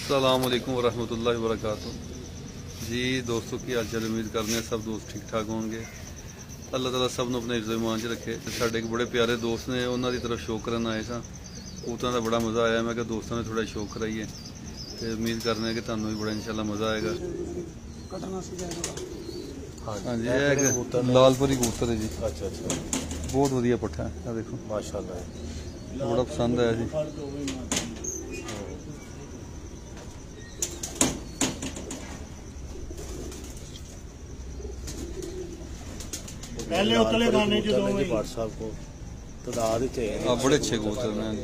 अस्सलाम वालेकुम वरहमतुल्लाहि वबरकातुहू। जी दोस्तों की हाल चाल, उम्मीद करते हैं सब दोस्त ठीक ठाक होंगे। अल्लाह ताला सब नूं अपने इज़्ज़त ईमान च रखे। साडे एक बड़े प्यारे दोस्त ने, उन्होंने तरफ शौक करन आए सा। कबूतरां दा बड़ा मज़ा आया। मैं दोस्तों ने थोड़ा शौक कराइए तो उम्मीद करने कि तुहानूं भी बड़ा इंशाल्लाह मज़ा आएगा। हाँ जी, लालपरी कबूतर है जी। अच्छा अच्छा, बहुत वधिया पट्ठा है। देखो माशाल्लाह, बड़ा पसंद आया जी। पहले उतले खाने जो भाट साहब को तादाद बड़े अच्छे कबूतर हैं।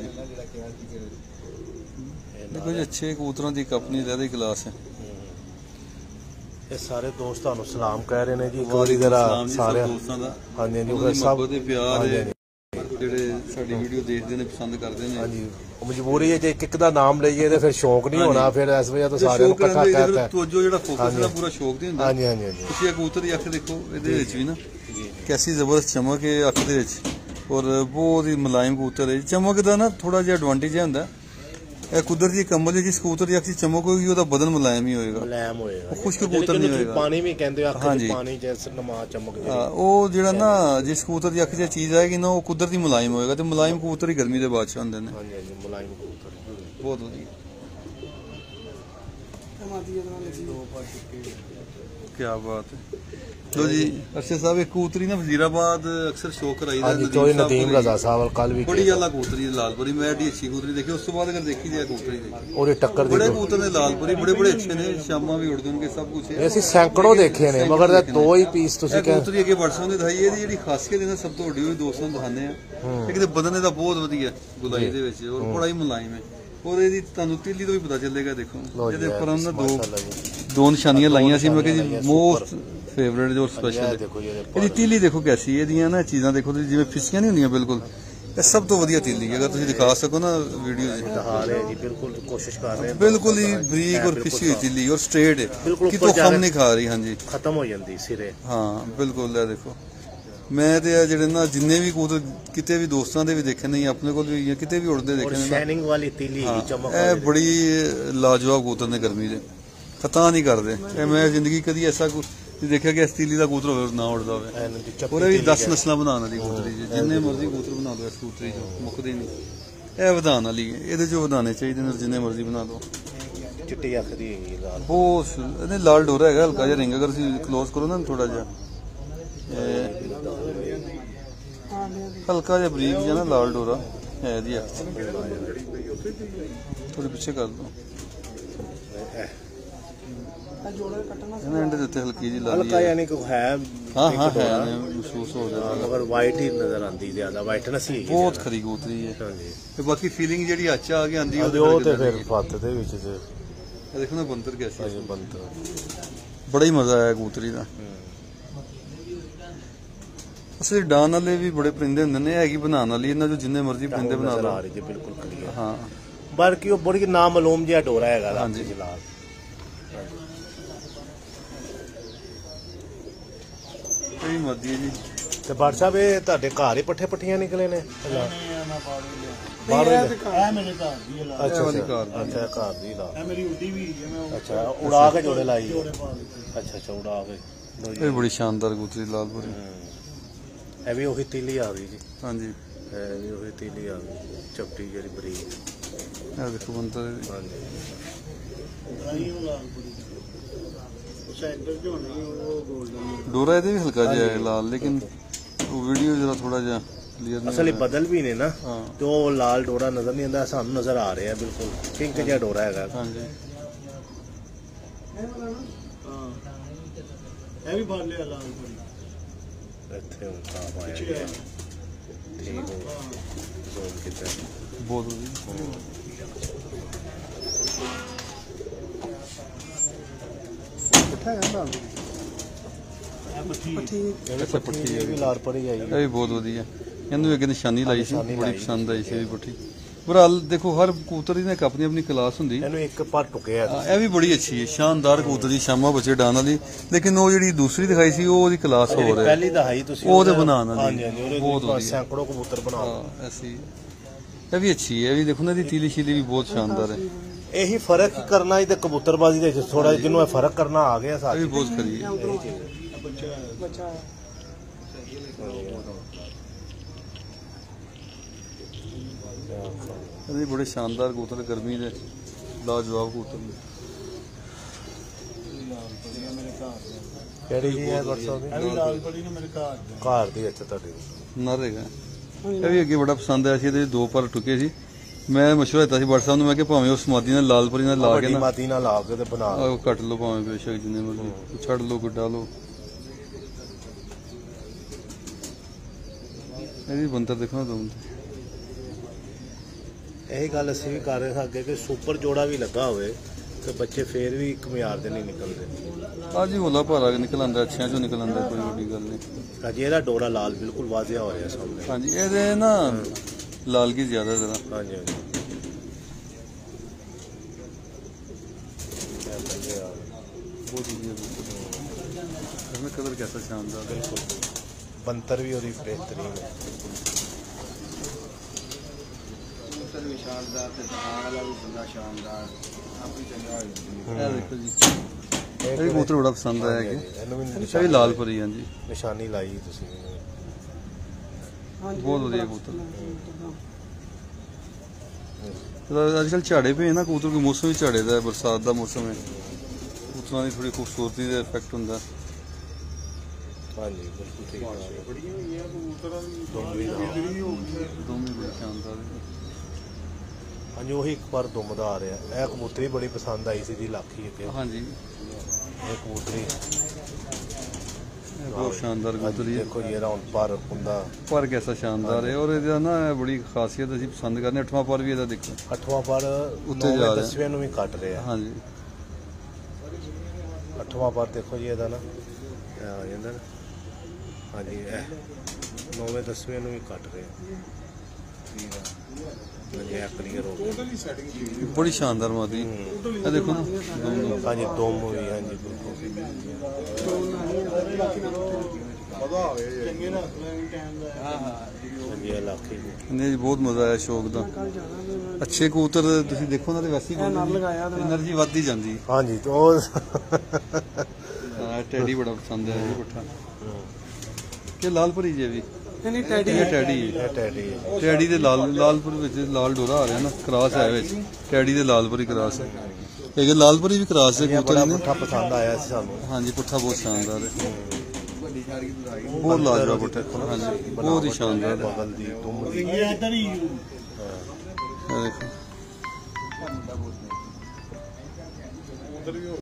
देखो जी, अच्छे कबूतरों की अपनी ज़्यादा क्लास है। ये सारे दोस्त थानू सलाम कह रहे हैं जी। एक बार जरा सारे हाँ जी जी सब प्यार ਜਿਹੜੇ ਸਾਡੀ ਵੀਡੀਓ ਦੇਖਦੇ ਨੇ, ਪਸੰਦ ਕਰਦੇ ਨੇ। ਹਾਂਜੀ, ਮਜਬੂਰੀ ਹੈ ਜੇ ਇੱਕ ਦਾ ਨਾਮ ਲਈਏ ਤੇ ਫਿਰ ਸ਼ੌਕ ਨਹੀਂ ਹੋਣਾ, ਫਿਰ ਇਸ ਵਜ੍ਹਾ ਤੋਂ ਸਾਰਿਆਂ ਨੂੰ ਇਕੱਠਾ ਕਰਤਾ ਹੈ। ਤੋਜੋ ਜਿਹੜਾ ਫੋਕਸ ਦਾ ਪੂਰਾ ਸ਼ੌਕ ਨਹੀਂ ਹੁੰਦਾ। ਹਾਂਜੀ ਹਾਂਜੀ ਹਾਂਜੀ, ਤੁਸੀਂ ਇਹ ਕਬੂਤਰ ਦੀ ਅੱਖ ਦੇਖੋ, ਇਹਦੇ ਵਿੱਚ ਵੀ ਨਾ ਕੈਸੀ ਜ਼ਬਰਦਸਤ ਚਮਕ ਹੈ ਅੱਖ ਦੇ ਵਿੱਚ, ਔਰ ਬਹੁਤ ਹੀ ਮੁਲਾਇਮ ਕਬੂਤਰ ਹੈ। ਚਮਕ ਦਾ ਨਾ ਥੋੜਾ ਜਿਹਾ ਐਡਵਾਂਟੇਜ ਹੁੰਦਾ, ਇਹ ਕੁਦਰਤੀ ਕਮਲ ਹੈ। ਜਿਸ ਕਬੂਤਰ ਦੀ ਅੱਖ 'ਚ ਚਮਕ ਹੋਏਗੀ ਉਹਦਾ ਬਦਨ ਮੁਲਾਇਮ ਹੀ ਹੋਏਗਾ, ਮੁਲਾਇਮ ਹੋਏਗਾ। ਖੁਸ਼ਕ ਕਬੂਤਰ ਨਹੀਂ ਹੋਏਗਾ। ਪਾਣੀ ਵੀ ਕਹਿੰਦੇ ਅੱਖ 'ਚ ਪਾਣੀ ਜੈਸੇ ਨਮਾ ਚਮਕ ਹਾਂ, ਉਹ ਜਿਹੜਾ ਨਾ ਜਿਸ ਕਬੂਤਰ ਦੀ ਅੱਖ 'ਚ ਚੀਜ਼ ਆਏਗੀ ਨਾ, ਉਹ ਕੁਦਰਤੀ ਮੁਲਾਇਮ ਹੋਏਗਾ। ਤੇ ਮੁਲਾਇਮ ਕਬੂਤਰ ਹੀ ਗਰਮੀ ਦੇ ਬਾਦਸ਼ਾਹ ਹੁੰਦੇ ਨੇ। ਹਾਂਜੀ ਹਾਂਜੀ, ਮੁਲਾਇਮ ਕਬੂਤਰ ਬਹੁਤ ਵਧੀਆ। क्या बात है। लो जी अरशद साहब, एक कबूतरी ना वजीराबाद अक्सर शो कराई नदीम रजा साहब कल भी बड़ी आला कबूतरी लालपुरी, मैं एडी अच्छी कबूतरी देखी। उस तो बाद अगर देखी जाए कबूतरी और टक्कर बड़े कबूतर ने लालपुरी बड़े बड़े अच्छे ने, शामा भी उड़दे उनके सब कुछ है। ਅਸੀਂ ਸੈਂਕੜੋ ਦੇਖੇ ਨੇ, ਮਗਰ दो ही पीस ਤੁਸੀਂ ਕਬੂਤਰੀ ਅੱਗੇ WhatsApp ਤੇ ਦਿਖਾਈ। ਇਹਦੀ ਜਿਹੜੀ ਖਾਸੀਅਤ ਹੈ ਨਾ, ਸਭ ਤੋਂ ਵੱਡੀ ਉਹ ਦੋਸਤਾਂ ਨੂੰ ਦਿਖਾਉਂਦੇ ਆ। ਇੱਕ ਤੇ ਬਦਨ ਇਹਦਾ ਬਹੁਤ ਵਧੀਆ ਗੁਲਾਈ ਦੇ ਵਿੱਚ, ਔਰ ਬੜਾ ਹੀ ਮੁਲਾਇਮ ਹੈ। और ਇਹਦੀ ਤੁਹਾਨੂੰ ਤੀਲੀ ਤੋਂ ਵੀ ਪਤਾ ਚੱਲੇਗਾ। ਦੇਖੋ ਇਹਦੇ ਉੱਪਰ ਉਹਨਾਂ ਦੋ ਨਿਸ਼ਾਨੀਆਂ ਲਾਈਆਂ ਸੀ। ਮੈਂ ਕਿਹਾ ਜੀ ਮੋਸਟ ਫੇਵਰੇਟ ਜੋ ਸਪੈਸ਼ਲ ਹੈ। ਇਹਦੀ ਤੀਲੀ ਦੇਖੋ ਕੈਸੀ ਹੈ। ਇਹਦੀਆਂ ਨਾ ਚੀਜ਼ਾਂ ਦੇਖੋ ਤੁਸੀਂ, ਜਿਵੇਂ ਫਿਸੀਆਂ ਨਹੀਂ ਹੁੰਦੀਆਂ, ਬਿਲਕੁਲ ਇਹ ਸਭ ਤੋਂ ਵਧੀਆ ਤੀਲੀ। ਅਗਰ ਤੁਸੀਂ ਦਿਖਾ ਸਕੋ ਨਾ ਵੀਡੀਓ ਦਿਖਾ ਰਹੇ ਜੀ, ਬਿਲਕੁਲ ਕੋਸ਼ਿਸ਼ ਕਰ ਰਹੇ, ਬਿਲकुल ਹੀ ਬਰੀਕ ਔਰ ਫਿਸੀ ਹੋਈ ਤੀਲੀ, ਔਰ ਸਟ੍ਰੇਟ ਹੈ, ਕਿਤੋਂ ਖਮ ਨਹੀਂ ਖਾ ਰਹੀ। ਹਾਂਜੀ, ਖਤਮ ਹੋ ਜਾਂਦੀ ਸਿਰੇ। ਹਾਂ ਬਿਲकुल। ਇਹ ਦੇਖੋ ਮੈਂ ਤੇ ਜਿਹੜੇ ਨਾ ਜਿੰਨੇ ਵੀ ਕਬੂਤਰ ਕਿਤੇ ਵੀ ਦੋਸਤਾਂ ਦੇ ਵੀ ਦੇਖੇ ਨਹੀਂ, ਆਪਣੇ ਕੋਲ ਵੀ ਕਿਤੇ ਵੀ ਉੜਦੇ ਦੇਖੇ ਨੇ, ਸ਼ਾਈਨਿੰਗ ਵਾਲੀ ਤੀਲੀ ਚਮਕ, ਇਹ ਬੜੀ ਲਾਜਵਾਬ ਕਬੂਤਰ ਨੇ ਗਰਮੀ ਦੇ, ਖਤਾ ਨਹੀਂ ਕਰਦੇ। ਇਹ ਮੈਂ ਜ਼ਿੰਦਗੀ ਕਦੀ ਐਸਾ ਦੇਖਿਆ ਕਿ ਇਸ ਤੀਲੀ ਦਾ ਕਬੂਤਰ ਹੋਵੇ ਨਾ ਉੜਦਾ ਹੋਵੇ। ਉਹਦੇ ਵੀ 10 ਨਸਲਾਂ ਬਣਾਉਣ ਵਾਲੀ ਕਬੂਤਰੀ, ਜਿੰਨੇ ਮਰਜ਼ੀ ਕਬੂਤਰ ਬਣਾ ਦੋ ਇਸ ਕਬੂਤਰੀ ਚੋਂ ਮੁੱਕਦੇ ਨਹੀਂ। ਇਹ ਵਧਾਉਣ ਵਾਲੀ ਹੈ, ਇਹਦੇ ਚੋਂ ਵਧਾਉਣੇ ਚਾਹੀਦੇ ਨੇ, ਜਿੰਨੇ ਮਰਜ਼ੀ ਬਣਾ ਦੋ। ਚਿੱਟੀ ਅੱਖ ਦੀ ਲਾਲ, ਬਹੁਤ ਇਹਨੇ ਲਾਲ ਡੋਰਾ ਹੈਗਾ, ਹਲਕਾ ਜਿਹਾ ਰਿੰਗ। ਅਗਰ ਤੁਸੀਂ ਕਲੋਜ਼ ਕਰੋ ਨਾ ਥੋੜਾ ਜਿਹਾ, ਹਲਕਾ ਜਿਹਾ ਬਰੀਕ ਜਿਹਾ ਨਾ ਲਾਲ ਡੋਰਾ ਹੈ ਇਹਦੀ ਅੱਖ 'ਚ। ਥੋੜੀ ਪਿੱਛੇ ਕਰ ਦੋ ਇਹਨਾਂ ਐਂਡ ਦੇ ਉੱਤੇ ਹਲਕੀ ਜੀ ਲਾਲੀ ਹਲਕਾ, ਯਾਨੀ ਕਿ ਹੈ। ਹਾਂ ਹਾਂ ਹੈ, ਮਹਿਸੂਸ ਹੋ ਜਾਂਦਾ, ਮਗਰ ਵਾਈਟ ਹੀ ਨਜ਼ਰ ਆਉਂਦੀ, ਜ਼ਿਆਦਾ ਵਾਈਟਨੈਸ ਹੀ ਬਹੁਤ ਖਰੀ ਕਬੂਤਰੀ ਹੈ। ਤੇ ਬਾਕੀ ਫੀਲਿੰਗ ਜਿਹੜੀ ਅੱਛਾ ਆ ਕੇ ਆਉਂਦੀ ਉਹ ਤੇ ਫਿਰ ਫੱਤ ਦੇ ਵਿੱਚ ਤੇ ਦੇਖੋ ਨਾ ਬੰਤਰ ਕੈਸੀ ਹੈ। ਬੰਤਰ ਬੜਾ ਹੀ ਮਜ਼ਾ ਆਇਆ ਕਬੂਤਰੀ ਦਾ। ਅਸਲੀ ਡਾਨ ਵਾਲੇ ਵੀ ਬੜੇ ਪਰਿੰਦੇ ਹੁੰਦੇ ਨੇ, ਹੈਗੀ ਬਣਾਉਣ ਵਾਲੀ। ਇਹਨਾਂ ਚੋਂ ਜਿੰਨੇ ਮਰਜ਼ੀ ਪਰਿੰਦੇ ਬਣਾ ਲਓ। ਆ ਰਹੀ ਜੀ ਬਿਲਕੁਲ ਕਲੀਅਰ। ਹਾਂ, ਬਾਕੀ ਉਹ ਬੜੀ ਨਾਮਾਲੂਮ ਜਿਹਾ ਡੋਰਾ ਹੈਗਾ। ਹਾਂਜੀ ਜਲਾਲ ਕੋਈ ਮਰਜ਼ੀ ਜੀ। ਤੇ ਬਾੜ ਸਾਹਿਬ, ਇਹ ਤੁਹਾਡੇ ਘਰ ਹੀ ਪੱਠੇ ਪੱਠੀਆਂ ਨਿਕਲੇ ਨੇ? ਬਾਹਰ ਇਹ ਮੇਰੇ ਘਰ ਦੀ ਲਾ। ਅੱਛਾ ਅੱਛਾ, ਘਰ ਦੀ ਲਾ। ਇਹ ਮੇਰੀ ਉੱਡੀ ਵੀ ਹੈ। ਅੱਛਾ, ਉਡਾ ਕੇ ਜੋੜੇ ਲਾਈ। ਅੱਛਾ ਅੱਛਾ, ਉਡਾ ਕੇ। ਇਹ ਬੜੀ ਸ਼ਾਨਦਾਰ ਕਬੂਤਰੀ ਲਾਲਪੁਰੀ। ਇਹ ਵੀ ਉਹੀ ਤੀਲੀ ਆ ਗਈ ਜੀ। ਹਾਂਜੀ, ਇਹ ਵੀ ਉਹੀ ਤੀਲੀ ਆ ਗਈ, ਚਪਟੀ ਜਿਹੜੀ ਬਰੀਕ। ਇਹ ਦੇਖੋ ਬੰਤਰ। ਹਾਂਜੀ, ਡੋਰਾ ਇਹਦੇ ਵੀ ਹਲਕਾ ਜਿਹਾ ਹੈ ਲਾਲ, ਲੇਕਿਨ ਉਹ ਵੀਡੀਓ ਜਰਾ ਥੋੜਾ ਜਿਹਾ ਕਲੀਅਰ ਨਹੀਂ। ਅਸਲੀ ਬਦਲ ਵੀ ਨੇ ਨਾ, ਤੇ ਉਹ ਲਾਲ ਡੋਰਾ ਨਜ਼ਰ ਨਹੀਂ ਆਉਂਦਾ, ਸਾਨੂੰ ਨਜ਼ਰ ਆ ਰਿਹਾ ਬਿਲਕੁਲ ਪਿੰਕ ਜਿਹਾ ਡੋਰਾ ਹੈਗਾ। ਹਾਂਜੀ, ਇਹ ਵੀ ਫੜ ਲਿਆ ਲਾਲ ਇੱਥੇ ਹੁਣ ਸਾਫ ਆਇਆ। ਠੀਕ ਹੋ ਜ਼ੂਮ ਕੀਤਾ, ਬਹੁਤ ਵਧੀਆ। ਪੱਠੀ ਇਹ ਵੀ ਲਾਲ ਪਰੀ ਆਈ, ਇਹ ਵੀ ਬਹੁਤ ਵਧੀਆ। ਇਹਨੂੰ ਅੱਗੇ ਨਿਸ਼ਾਨੀ ਲਾਈ ਸੀ, ਬੜੀ ਪਸੰਦ ਆਈ ਸੀ ਇਹ ਵੀ ਪੱਠੀ। ਬਹਰਾਲ ਦੇਖੋ ਹਰ ਕਬੂਤਰ ਦੀ ਇੱਕ ਆਪਣੀ ਆਪਣੀ ਕਲਾਸ ਹੁੰਦੀ। ਇਹਨੂੰ ਇੱਕ ਪਰ ਟੁਕਿਆ, ਇਹ ਵੀ ਬੜੀ ਅੱਛੀ ਹੈ, ਸ਼ਾਨਦਾਰ ਕਬੂਤਰ ਦੀ ਸ਼ਾਮਾ ਬੱਚੇ ਡਾਨ ਵਾਲੀ। ਲੇਕਿਨ ਉਹ ਜਿਹੜੀ ਦੂਸਰੀ ਦਿਖਾਈ ਸੀ ਉਹ ਉਹਦੀ ਕਲਾਸ ਹੋਰ ਹੈ। ਪਹਿਲੀ ਦਿਖਾਈ ਤੁਸੀਂ ਉਹ ਤੇ ਬਣਾਉਣ ਵਾਲੀ ਬਹੁਤ ਵਧੀਆ, ਸੈਂਕੜੋ ਕਬੂਤਰ ਬਣਾ। ਐਸੀ ਇਹ ਵੀ ਅੱਛੀ ਹੈ। ਇਹ ਵੀ ਦੇਖੋ ਨਾ, ਇਹਦੀ ਤੀਲੀ ਸ਼ੀਲੀ ਵੀ ਬਹੁਤ ਸ਼ਾਨਦਾਰ ਹੈ। ਇਹੀ ਫਰਕ ਕਰਨਾ ਇਹਦੇ ਕਬੂਤਰਬਾਜ਼ੀ ਦੇ ਵਿੱਚ ਥੋੜਾ ਜਿਹਨੂੰ ਇਹ ਫਰਕ ਕਰਨਾ ਆ ਗਿਆ ਸਾਥ ਇਹ ਵੀ ਬਹੁਤ ਕਰੀ ਹੈ ਬੱਚਾ ਇਹ ਬੜੇ ਸ਼ਾਨਦਾਰ ਕਬੂਤਰ ਗਰਮੀ ਦੇ ਲਾਜਵਾਬ ਕਬੂਤਰ ਨੇ। ਕਿਹੜੀ ਜੀ ਹੈ WhatsApp ਦੀ? ਘਰ ਦੀ। ਅੱਛਾ ਤੁਹਾਡੀ ਨਰ ਹੈਗਾ ਇਹ ਵੀ ਅੱਗੇ ਬੜਾ ਪਸੰਦ ਆਇਆ ਸੀ। ਇਹਦੇ ਦੋ ਪਰ ਟੁਕੇ ਸੀ। ਮੈਂ ਮਸ਼ਵਰਾ ਦਿੱਤਾ ਸੀ WhatsApp ਨੂੰ, ਮੈਂ ਕਿ ਭਾਵੇਂ ਉਸ ਮਾਦੀ ਨਾਲ ਲਾਲਪਰੀ ਨਾਲ ਲਾ ਕੇ ਨਾ ਮਾਦੀ ਨਾਲ ਲਾ ਕੇ ਤੇ ਬਣਾ ਲਓ, ਕੱਟ ਲਓ ਭਾਵੇਂ ਬੇਸ਼ੱਕ ਜਿੰਨੇ ਮਰਜ਼ੀ ਛੱਡ ਲਓ ਗੁੱਡਾ ਲਓ। ਇਹਦੀ ਬੰਤਰ ਦੇਖੋ ਨਾ ਦੋ। ਇਹੀ ਗੱਲ ਅਸੀਂ ਵੀ ਕਰ ਰਹੇ ਹਾਂ ਅੱਗੇ ਕਿ ਸੁਪਰ ਜੋੜਾ ਵੀ ਲੱਗਾ ਹੋਵੇ ਤੇ ਬੱਚੇ ਫੇਰ ਵੀ ਇੱਕ ਮਿਆਰ ਦੇ ਨਹੀਂ ਨਿਕਲਦੇ। ਅੱਜ ਹੀ ਹੋਲਾ ਭਾਰਾ ਨਿਕਲ ਆਂਦਾ, ਅੱਛਿਆਂ ਚੋਂ ਨਿਕਲ ਆਂਦਾ, ਕੋਈ ਵੱਡੀ ਗੱਲ ਨਹੀਂ। ਹਾਂਜੀ ਇਹਦਾ ਡੋਰਾ ਲਾਲ ਬਿਲਕੁਲ ਵਾਜ਼ਿਆ ਹੋ ਰਿਹਾ ਸਾਹਮਣੇ। ਹਾਂਜੀ ਇਹਦੇ ਨਾ ਲਾਲਗੀ ਜ਼ਿਆਦਾ ਜ਼ਰਾ। ਹਾਂਜੀ ਹਾਂਜੀ ਬਹੁਤ ਵਧੀਆ इसमें कलर कैसा शानदार। बिल्कुल ਬੰਤਰ ਵੀ ਉਹਦੀ ਬਿਹਤਰੀਨ ਹੈ। ਵੀ ਸ਼ਾਨਦਾਰ ਤੇ ਦਿਖਾਣ ਵਾਲਾ ਵੀ ਬੜਾ ਸ਼ਾਨਦਾਰ ਆਪਣੀ ਚੰਗਾ ਹੋ ਜਾਂਦੀ। ਇਹ ਦੇਖੋ ਜੀ ਇਹ ਕਬੂਤਰ ਬੜਾ ਪਸੰਦ ਆਇਆ ਕਿ ਇਹਨੂੰ ਵੀ ਇਹ ਲਾਲਪਰੀ ਹਾਂਜੀ ਨਿਸ਼ਾਨੀ ਲਾਈ ਤੁਸੀਂ। ਬਹੁਤ ਵਧੀਆ ਕਬੂਤਰ। ਅੱਜ ਕੱਲ੍ਹ ਝਾੜੇ ਪਏ ਨਾ ਕਬੂਤਰ ਦੇ ਮੌਸਮ ਵੀ ਝਾੜੇ ਦਾ, ਬਰਸਾਤ ਦਾ ਮੌਸਮ ਹੈ, ਕਬੂਤਰਾਂ ਦੀ ਥੋੜੀ ਖੂਬਸੂਰਤੀ ਦਾ ਇਫੈਕਟ ਹੁੰਦਾ। ਹਾਂਜੀ ਬਿਲਕੁਲ ਠੀਕ ਹੈ। ਬੜੀਆਂ ਹੋਈਆਂ ਕਬੂਤਰਾਂ ਦੀ ਦੋਵੇਂ ਬੜੇ ਸ਼ਾਨਦਾਰ ਨੇ। ਹਾਂਜੀ ਉਹੀ ਇੱਕ ਵਾਰ ਦੁਮਦਾ ਆ ਰਿਹਾ। ਇਹ ਕਬੂਤਰੀ ਬੜੀ ਪਸੰਦ ਆਈ ਸੀ ਜੀ ਲਾਖੀ ਅੱਗੇ। ਹਾਂਜੀ ਇਹ ਕਬੂਤਰੀ ਬਹੁਤ ਸ਼ਾਨਦਾਰ ਕਬੂਤਰੀ ਹੈ। ਦੇਖੋ ਜੀ ਇਹਦਾ ਹੁਣ ਪਰ ਹੁੰਦਾ ਪਰ ਕੈਸਾ ਸ਼ਾਨਦਾਰ ਹੈ। ਔਰ ਇਹਦਾ ਨਾ ਬੜੀ ਖਾਸੀਅਤ ਅਸੀਂ ਪਸੰਦ ਕਰਨੇ। 8ਵਾਂ ਪਰ ਵੀ ਇਹਦਾ ਦੇਖੋ 8ਵਾਂ ਪਰ ਉੱਤੇ ਜਾ ਰਿਹਾ, 10ਵੇਂ ਨੂੰ ਵੀ ਕੱਟ ਰਿਹਾ। ਹਾਂਜੀ 8ਵਾਂ ਪਰ ਦੇਖੋ ਜੀ ਇਹਦਾ ਨਾ ਆ ਜਾਂਦਾ ਨਾ। ਹਾਂਜੀ ਇਹ 9ਵੇਂ 10ਵੇਂ ਨੂੰ ਵੀ ਕੱਟ ਰਿਹਾ। ਕਲੀਅਰ ਹੋ ਗਿਆ। ਬੜੀ ਸ਼ਾਨਦਾਰ ਮਾਦੀ ਇਹ ਦੇਖੋ ਨਾ। ਹਾਂਜੀ ਦੋ ਮੂਵੀ ਹਾਂਜੀ ਬਿਲਕੁਲ। ਚੰਗੇ ਰੱਖ ਲੈ ਟਾਈਮ ਦਾ। ਹਾਂਜੀ ਇਹ ਲਾਖੀ ਜੀ। ਇਹਨੇ ਬਹੁਤ ਮਜ਼ਾ ਆਇਆ ਸ਼ੌਕ ਦਾ। ਅੱਛੇ ਕਬੂਤਰ ਤੁਸੀਂ ਦੇਖੋ ਨਾ ਤੇ ਵੈਸੇ ਹੀ એનર્ਜੀ ਵੱਧਦੀ ਜਾਂਦੀ। ਹਾਂਜੀ ਤੇ ਉਹ ਟੈਡੀ ਬੜਾ ਪਸੰਦ ਹੈ ਜੀ ਪੱਠਾ ਕਿ ਲਾਲਪਰੀ ਜੇ ਵੀ ਨਹੀਂ ਟੈਡੀ ਇਹ ਟੈਡੀ ਇਹ ਟੈਡੀ ਹੈ। ਟੈਡੀ ਦੇ ਲਾਲਪੁਰ ਵਿੱਚ ਲਾਲ ਡੋਰਾ ਆ ਰਿਹਾ ਨਾ, ਕ੍ਰਾਸ ਹੈ ਵਿੱਚ ਟੈਡੀ ਦੇ ਲਾਲਪਰੀ ਕ੍ਰਾਸ ਹੈ। ਇਹ ਲਾਲਪਰੀ ਵੀ ਕ੍ਰਾਸ ਹੈ ਕਬੂਤਰ ਨੇ। ਪੁੱਠਾ ਪਸੰਦ ਆਇਆ ਸੀ ਸਾਨੂੰ। ਹਾਂਜੀ ਪੁੱਠਾ ਬਹੁਤ ਸ਼ਾਨਦਾਰ ਹੈ, ਬਹੁਤ ਲਾਜਵਾਬ ਪੁੱਠਾ। ਹਾਂਜੀ ਬਹੁਤ ਹੀ ਸ਼ਾਨਦਾਰ ਹੈ। ਬਗਲ ਦੀ ਤੁਮ ਦੀ ਇੱਧਰ ਹੀ ਇਹ ਦੇਖੋ